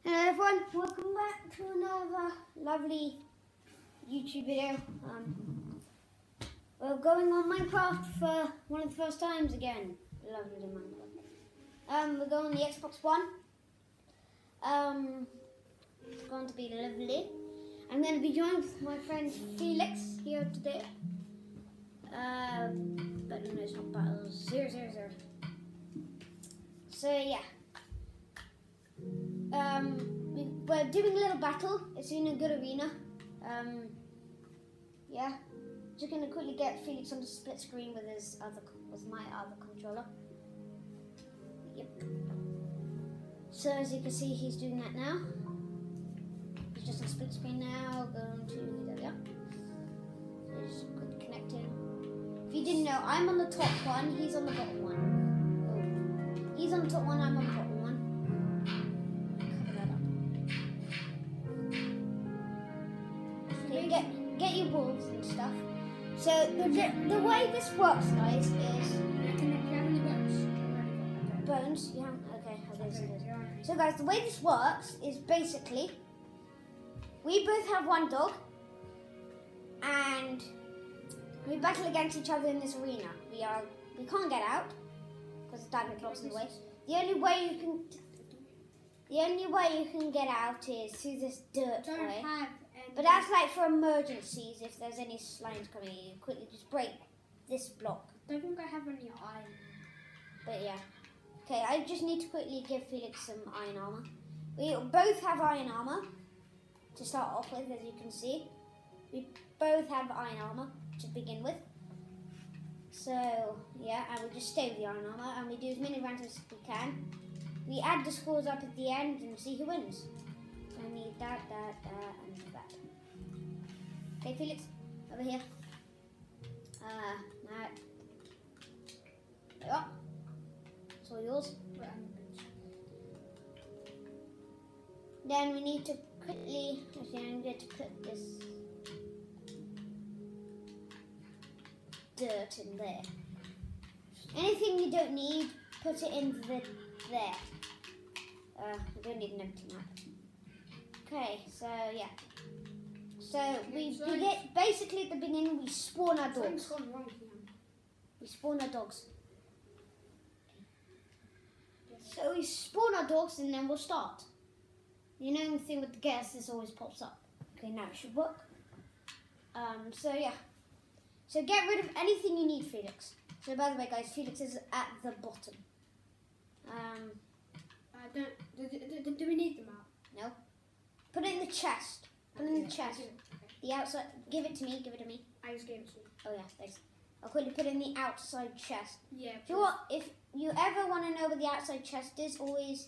Hello everyone, welcome back to another lovely YouTube video. We're going on Minecraft for one of the first times again. Lovely Minecraft. We're going on the Xbox One. It's going to be lovely. I'm going to be joined with my friend Felix here today. But no, it's not battles 000. So yeah. We're doing a little battle. It's in a good arena. Yeah. Just gonna quickly get Felix on the split screen with my other controller. Yep. So as you can see, he's doing that now. He's just on split screen now. Going to there we are. So just quickly connecting. If you didn't know, I'm on the top one. He's on the bottom one. Oh. He's on the top one. I'm on the bottom one. Get your balls and stuff. So the way this works, guys, is bones. You haven't. Okay. So guys, the way this works is basically we both have one dog, and we battle against each other in this arena. We can't get out because the diamond blocks in the way. The only way you can get out is through this dirt way. But that's like for emergencies, if there's any slimes coming in, you quickly just break this block. I don't think I have any iron. But yeah. Okay, I just need to quickly give Felix some iron armor. We both have iron armor to start off with, as you can see. We both have iron armor to begin with. So, yeah, and we just stay with the iron armor, and we do as many rounds as we can. We add the scores up at the end and see who wins. I need that, and that. Okay, Felix, over here. Now. There you are. It's all yours. Then we need to quickly, actually I'm going to put this dirt in there. Anything you don't need, put it in there. We don't need an empty map. Okay, so yeah. So we get basically at the beginning we spawn our dogs. We spawn our dogs. So we spawn our dogs and then we'll start. You know the thing with the gas, this always pops up. Okay, now it should work. So yeah. So get rid of anything you need, Felix. So by the way, guys, Felix is at the bottom. Do we need the map? No. Put it in the chest. Put it in the chest. Okay. The outside. Give it to me. Give it to me. I just gave it to you. Oh yeah, thanks. I'll quickly put it in the outside chest. Yeah. If you ever want to know where the outside chest is, always.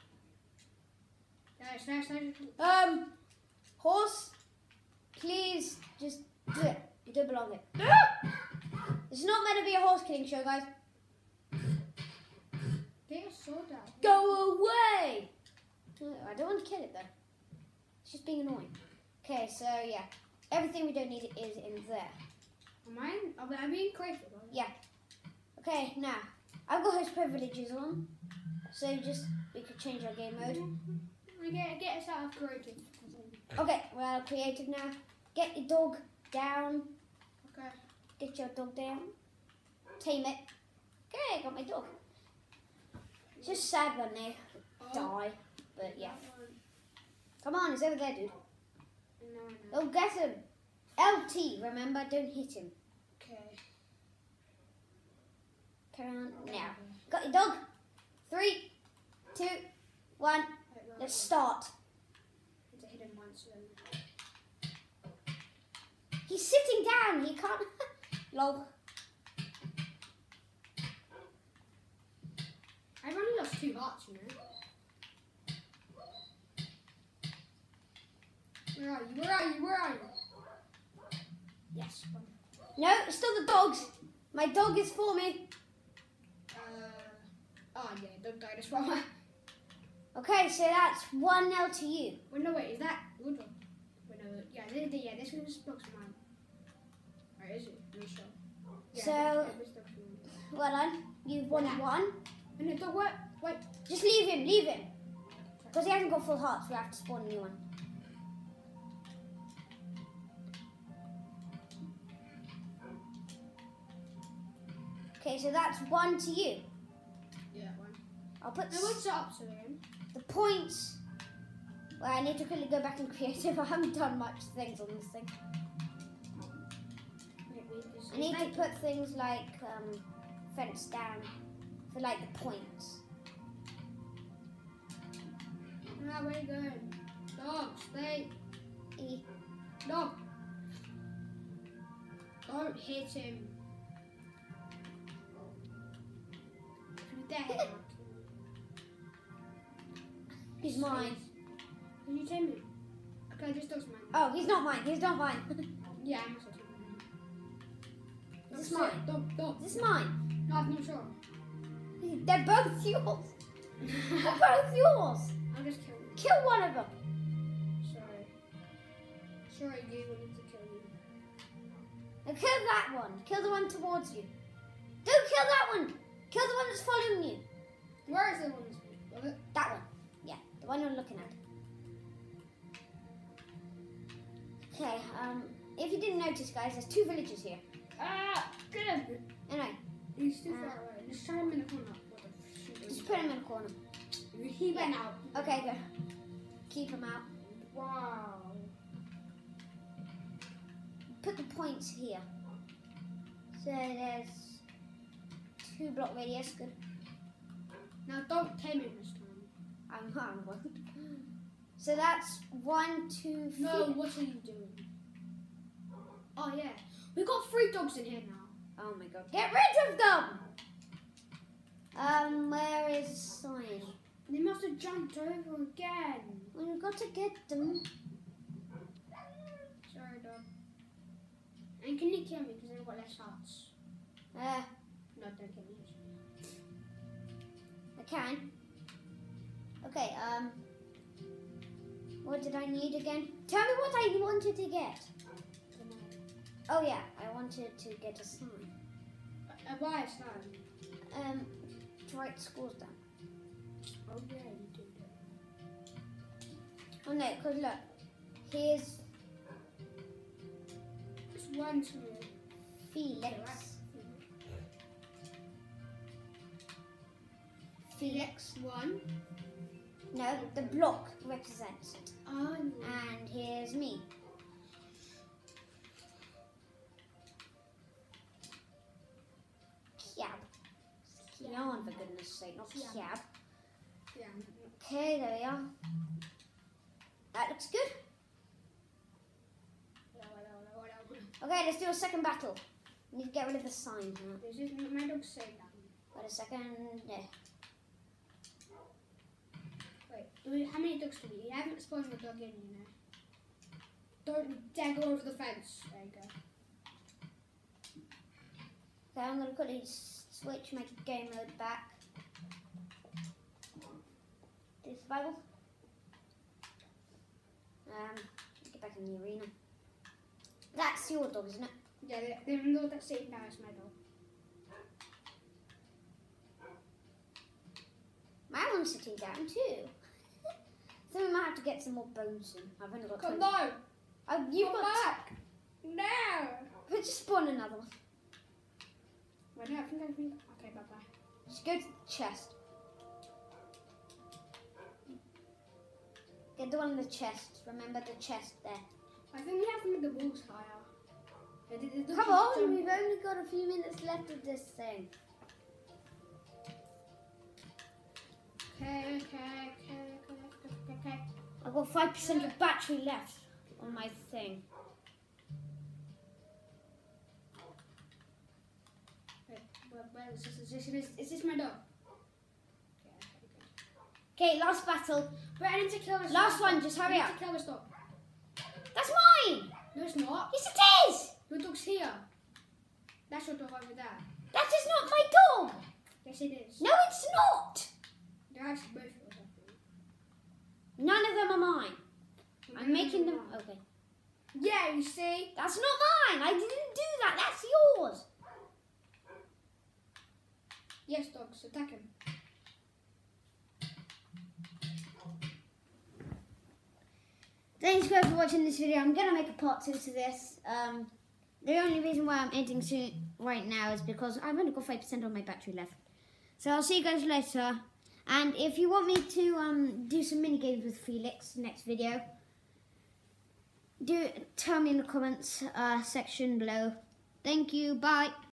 Nice. Horse, please just do it. You don't belong here. This is not meant to be a horse killing show, guys. Get your sword out. Go away! I don't want to kill it though. It's just being annoying. Okay, so yeah. Everything we don't need is in there. Am I being creative? Yeah. Okay, now. I've got host privileges on. So we could change our game mode. Get us out of creative. Okay, we're out of creative now. Get your dog down. Okay. Get your dog down. Tame it. Okay, I got my dog. It's just sad when they die. But yeah. Come on, it's over there, dude. No. Oh, get him. LT, remember, don't hit him. Okay. Carry on now. Got your dog. 3, 2, 1. Let's start. It's a hidden monster. He's sitting down. He can't. Lol. I've only lost 2 hearts, you know. Where are you? Yes. No, it's still the dogs. My dog is for me. Oh yeah, dog died as well. Okay, so that's 1-0 to you. Wait, no, wait, is that wood one? Wait, no, yeah, this one's blocks of mine. Alright, is it? Are you sure? Yeah, So, well done. You've won 1. No, don't wait. Just leave him. Because he hasn't got full hearts, we have to spawn a new one. Okay, so that's 1 to you. Yeah, 1. I'll put Now what's up to him? the points. Well, I need to quickly go back in creative. I haven't done much things on this thing. I need to put things like fence down for like the points. Ah, where you going? Dog, stay. E. Dog. Don't hit him. If you dare hit him, He's mine. Can you tell me? Okay, this dog's mine. Oh, he's not mine. He's not mine. Yeah, I'm also mine. Is this mine? Dog. Is this mine? No, I'm not sure. They're both yours. They're both yours. I'll just kill you. Kill one of them. Sorry, you wanted to kill you. Now kill that one. Kill the one towards you. Don't kill that one. Kill the one that's following you. Where is the one that's it? That one. Yeah, the one you're looking at. Okay, if you didn't notice, guys, there's 2 villagers here. Ah, get him. Anyway, He's too far away. Just try him in the corner. What the shit? just put him in a corner. He went out. Okay, good. Keep him out. Wow. Put the points here. So there's 2 block radius. Good. Now don't tame him this time. I'm one. So that's 1, 2, 3. No, what are you doing? Oh yeah, we got 3 dogs in here now. Oh my god. Get rid of them! Where is the sign? They must have jumped over again. We've got to get them. Sorry, dog. And can you kill me because I've got less hearts? No, don't kill me. I can. Okay, what did I need again? Tell me what I wanted to get. Oh yeah, I wanted to get a sign. Why a sign? To write scores down. Oh yeah, you do that. Oh no, because look, here's It's 1 to Felix. Felix 1. No, the block represents it. Oh. And here's me. Kiab. Kian, for goodness sake, not Kiab. Kiab. Yeah. Okay, there we are. That looks good. Okay, let's do a second battle. We need to get rid of the sign here. This is my dog saying that. Wait a second. Yeah. Wait, how many dogs do we? You haven't spawned the dog in, you know. Don't dare go over the fence. There you go. Okay, I'm going to quickly switch my game mode back. Do survival. Get back in the arena. That's your dog, isn't it? Yeah, the dog that's sitting down is my dog. My one's sitting down too. So we might have to get some more bones in. I've only got 20. No! Oh, you've Come got back! No! But just spawn another one. Wait, no, I think. Okay, bye bye. Just go to the chest. Get the one in the chest. Remember the chest there. I think we have to make the walls higher. Come on, we've only got a few minutes left of this thing. Okay. I've got 5% of battery left on my thing. Wait, where is this my dog? Okay, last battle. Wait, I need to kill this Last dog. one, just hurry I need up. to kill this dog. That's mine! No, it's not. Yes, it is! Your dog's here. That's your dog over there. That is not my dog! Yes, it is. No, it's not! They're actually both yours, I think. None of them are mine. I'm making them... Mine. Okay. Yeah, you see? That's not mine! I didn't do that! That's yours! Yes, dogs, attack him. Thanks guys for watching this video. I'm gonna make a part 2 to this. The only reason why I'm editing soon right now is because I've only got 5% on my battery left. So I'll see you guys later. And if you want me to do some mini games with Felix next video, tell me in the comments section below. Thank you. Bye.